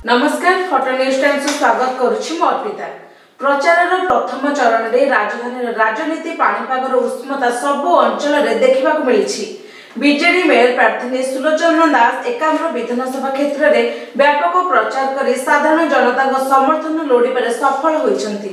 नमस्कार photo news times स्वागत करुछि मो अर्पिता। प्रचारर प्रथम चरण में राजधानी राजनीति पाणीपागर उष्मता सबु अंचल में देखा मिली। बीजेडी मेयर प्रार्थी सुलोचना दास एकाम्र विधानसभा क्षेत्र में व्यापक प्रचार कर साधारण जनता समर्थन लोड़े सफल होइछंती।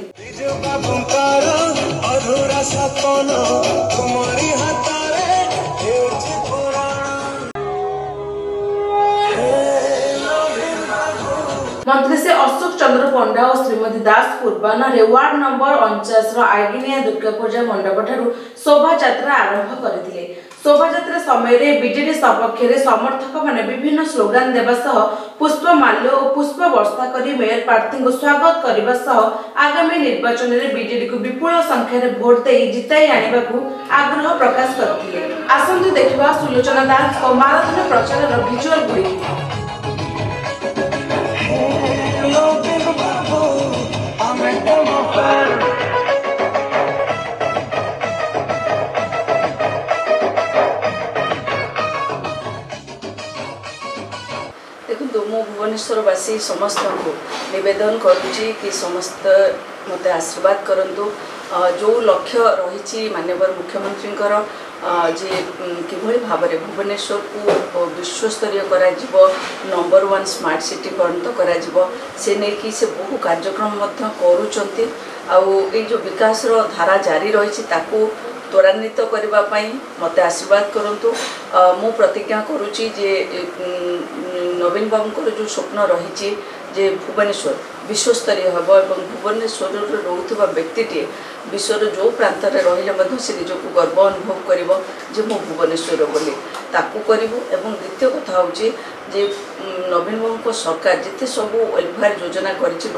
मंत्री से अशोक चंद्र पंडा और श्रीमती दास पूर्वाह्न वार्ड नंबर 49 आईगिनिया दुर्गा पूजा मंडप ठारू शोभा यात्रा आरंभ करथिले। शोभा यात्रा समय बीजेडी सपक्ष में समर्थक माने विभिन्न स्लोगान देवा सह पुष्पमाल्य और पुष्प वर्षा करी मेयर प्रार्थी को स्वागत करने सह आगामी निर्वाचन में बीजेडी को विपुल संख्यार भोट दे जिताई आने को आग्रह प्रकाश करथिले। आसंतु देखिबा सुलोचना दास और माराथन प्रचार विजुअल बुलेटिन। देखो मो भुवनेश्वरवासी समस्त को निवेदन करुच्ची कि समस्त मत आशीर्वाद करंतु जो लक्ष्य रही माननीय मुख्यमंत्री जे किभली भाव में भुवनेश्वर को विश्वस्तरीय करा नंबर 1 स्मार्ट सिटी पर्यंत करा से नहीं कि से बहु कार्यक्रम करुँच जो विकास धारा जारी रही त्वरान्वित करने मत आशीर्वाद करंतु। मु प्रतिज्ञा करुच्ची जे नवीन बाबूर जो स्वप्न रही जे भुवनेश्वर विश्वस्तरीय हम और भुवनेश्वर रोथुवा व्यक्तिटे विश्वर जो प्रांत में रही से निजक गर्व अनुभव कर मु भुवनेश्वर बोली ताकू करूँ। एवं द्वितीय कथा हूँ जे नवीन बाबू सरकार जिते सबू वेलफेयर योजना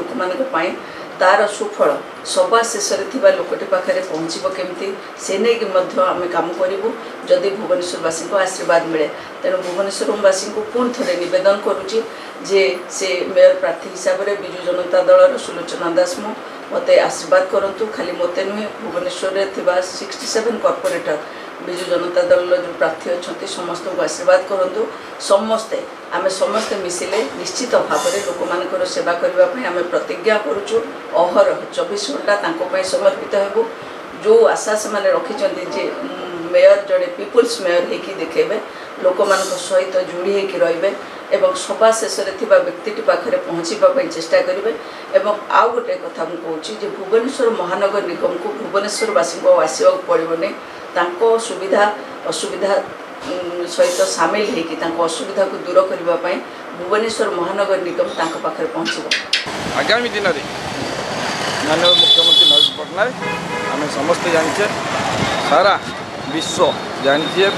कर तार सुफल सभा शेष में लोकटी पाखे पहुँचब केमती से नहीं आम कम करूँ जदि भुवनेश्वरवासी को आशीर्वाद मिले। तेणु भुवनेश्वरवासी को पुणी थे नवेदन करुच्ची जे से मेयर प्रार्थी हिसाब से विजु जनता दल सुलोचना दास मत आशीर्वाद करंतु। खाली मत नुहे भुवनेश्वर में 67 कॉर्पोरेटर विजु जनता दल जो प्रार्थी अच्छा समस्त को आशीर्वाद करंतु। समस्ते आम समस्ते मिसिले निश्चित भाव में लोक मान सेवा करने आम प्रतिज्ञा करुचु। अहरह 24 घंटा समर्पित हेबु। जो आशा से मैंने रखिंट जे मेयर जड़े पीपुल्स मेयर होकि देखेबे लोक मान सहित जोड़ी होकर रे एवं सभा शेष में व्यक्ति पाखे पहुँचापी चेष्टा करेंगे। एवं आउ गोटे कथा मुझे भुवनेश्वर महानगर निगम को भुवनेश्वरवासी को आसवा पड़ोनी सुविधा असुविधा सहित सामिल होकर असुविधा को दूर करने भुवनेश्वर महानगर निगम पाखे पहुँच। आगामी दिन में माननीय मुख्यमंत्री नवीन पट्टनायक आम समस्ते जाने सारा विश्व जाने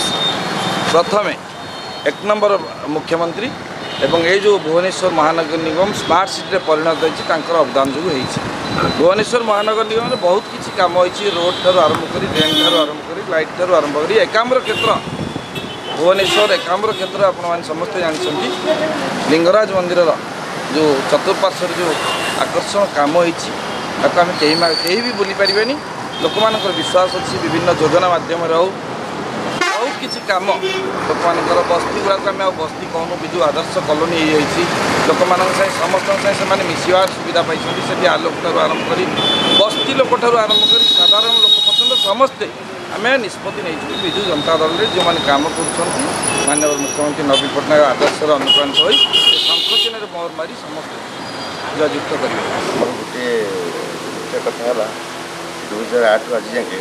प्रथम 1 नंबर मुख्यमंत्री एवं ये जो भुवनेश्वर महानगर निगम स्मार्ट सिटी परिणत होती अवदान जो भुवनेश्वर महानगर निगम में बहुत किसी काम होती रोड ठार आरंभ कर ड्रेन ठार आरंभ कर लाइट ठार आरंभ कर एकाम्र क्षेत्र भुवनेश्वर एकाम्र क्षेत्र आपण समस्ते जानते लिंगराज मंदिर जो चतुर्पार्श्व जो आकर्षण काम होती कहीं भी बुली पारे लोक मान विश्वास अच्छी विभिन्न योजना मध्यम बहुत किसी कम लोक मान बस्ती गुड़ाक आम बस्ती कहूँ विजु आदर्श कॉलोनी लोक मान समस्त से मिसवार सुविधा पाई से आलोक ठार आरंभ कर बस्ती लोक ठार आरंभ कर साधारण लोक पर्यटन समस्ते आम निष्पत्ति नहीं विजु जनता दल में जो मैंने कम कर माननीय मुख्यमंत्री नवीन पट्टनायक आदर्श अनुप्राणित हो शंख चिन्ह मोहर मारी समस्त जयुक्त करेंगे। गोटे कथा है 2008 आज जाए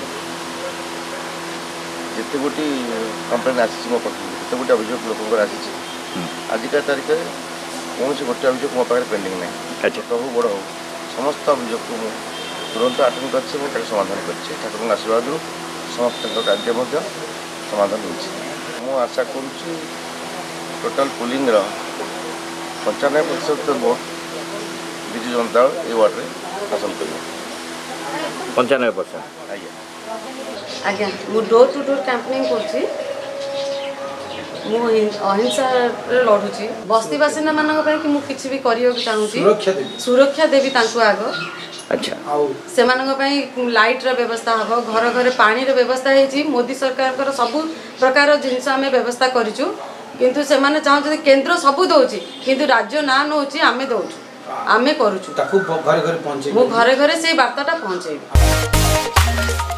जिते गोटी कंप्लेन आसी मो पाखे गोटे अभियोग लोक आसी आजिका तारीख में कौन से गोटे अभियोग मो पाखे पेंडिंग ना छोट हो बड़ हो समस्त अभियोग को तुरंत आटेड कर समाधान कर ठाकुर आशीर्वाद समस्त कार्य समाधान हो। आशा करुच्ची total polling 95% vote Biju Janata Dal ये वार्ड में हासिल कर 95%। आज्ञा मु डोर टू डोर कैंपेनिंग कर अहिंसा लड़ुची बस्ती बासिंदा मान कि भी करने चाहूँगी सुरक्षा देवी आग अच्छा से लाइट व्यवस्था हम घर घर पानी व्यवस्था है मोदी सरकार सबू प्रकार जिनस आम व्यवस्था करूँ किंतु से माने चाहते केंद्र सबू दौची किंतु राज्य ना नौची आमे दौचु आमे करूछु ताकू घरे घरे पहुंचे मु घरे घरे से वार्ताटा पहुंचेबी।